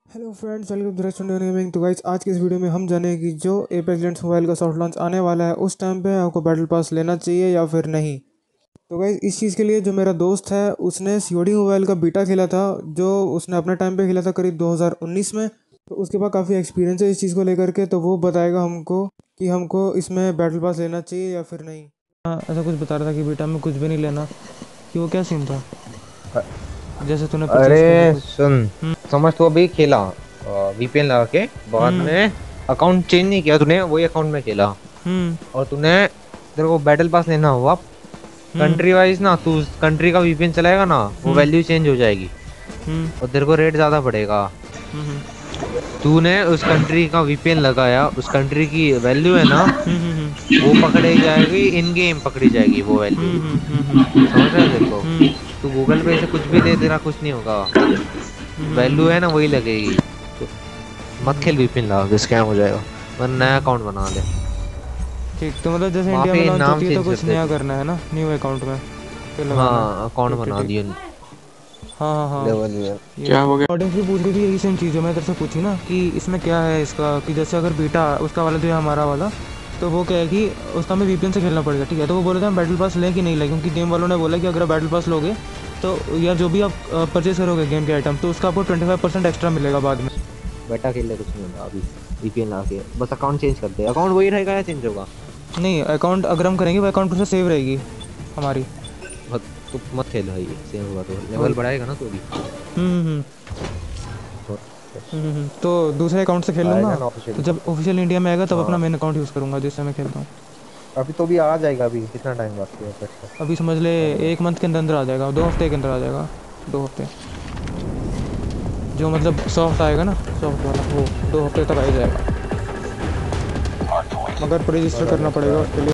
Hello friends, welcome to restaurant gaming. तो guys, आज की इस वीडियो में हम जानेंगे कि जो एपेक्स लेजेंड्स मोबाइल का सॉफ्ट लॉन्च आने वाला है उस टाइम पे आपको बैटल पास लेना चाहिए या फिर नहीं। तो गाइस, इस चीज़ के लिए जो मेरा दोस्त है उसने सीओडी मोबाइल का बीटा खेला था, जो उसने अपने टाइम पे खेला था करीब 2019 में। तो उसके बाद काफ़ी एक्सपीरियंस है इस चीज़ को लेकर के, तो वो बताएगा हमको कि हमको इसमें बैटल पास लेना चाहिए या फिर नहीं। हाँ, ऐसा कुछ बता रहा था कि बीटा में कुछ भी नहीं लेना, कि वो क्या सीन था अ- जैसे तूने परचेस किया था अरे कुछ। सुन, समझ तो अभी खेला वीपीएन लगा के बाद हम्म। में अकाउंट चेंज नहीं किया तूने, वही अकाउंट में खेला। हम्म। और तूने तेरे को बैटल पास लेना हुआ हम्म। कंट्री वाइज ना, तू उस कंट्री का वीपीएन चलाएगा ना, वो हम्म। वैल्यू चेंज हो जाएगी हम्म। और तेरे को रेट ज्यादा पड़ेगा। हम्म। तूने उस कंट्री का वीपीएन लगाया, उस कंट्री की वैल्यू है ना, हम्म। वो पकड़ी जाएगी, इन गेम पकड़ी जाएगी वो वैल्यू। समझ रहा है तेरे को? हम्म। तू गूगल पे से कुछ भी ले, तेरा कुछ नहीं होगा, वैल्यू है ना वही लगेगी। तो मत खेल वीपीएन लगा के, स्कैम हो जाएगा, वरना नया अकाउंट बना ले। ठीक, तो मतलब जैसे वहाँ इंडिया में पे लॉन्च नाम होती है तो चेंज कुछ करते नया थे। करना है ना, न्यू अकाउंट में फिर लगाना है। हाँ, अकाउंट ठीक है, बना ठीक। दियो। हाँ हाँ हाँ। लेवल में ये क्या हो गया? ऑडियंस भी पूछ रही थी यही सेम चीज़ जो मैं तेरे से पूछी ना, कि इसमें क्या है इसका, कि जैसे अगर बीटा उसका वाला जो है हमारा वाला, तो वो क्या है कि उसका हमें वीपीएन से खेलना पड़ेगा। ठीक है, तो वो बोल रहे थे हम बैटल पास लें कि नहीं लें, क्योंकि गेम वालों ने बोला कि अगर आप बैटल पास लोगे तो या जो भी आप परचेज करोगे गेम के आइटम, तो उसका आपको 25% एक्स्ट्रा मिलेगा बाद में। बेटा खेल ले, कुछ नहीं होगा अभी। वीपीएन लगा के बस अकाउंट चेंज कर दे, अकाउंट वही रहेगा या चेंज होगा? नहीं, अकाउंट अगर हम करेंगे वो अकाउंट फिर से सेव रहेगी हमारी। मत, तो मत खेल भाई, सेम होगा तो वही। लेवल बढ़ाएगा ना तो भी। हम्म। तो दूसरे अकाउंट से खेल लूँगा। आएगा ना तो ऑफिशियली जब तब तो। ऑफिशियल इंडिया में आएगा तब अपना हाँ, मेन अकाउंट यूज़ करूँगा जिससे मैं खेलता हूँ। अभी तो भी आ जाएगा। अभी कितना टाइम बाकी है अपेक्स का? अभी समझ ले आने में 1 मंथ के अंदर अंदर आ जाएगा, 2 हफ्ते के अंदर आ जाएगा। 2 हफ्ते, जो मतलब सॉफ्ट आएगा ना, सॉफ्ट वाला वो 2 हफ्ते तक आ ही जाएगा, मगर रजिस्टर मजा आ करना जाएगा पड़ेगा यार। उसके लिए।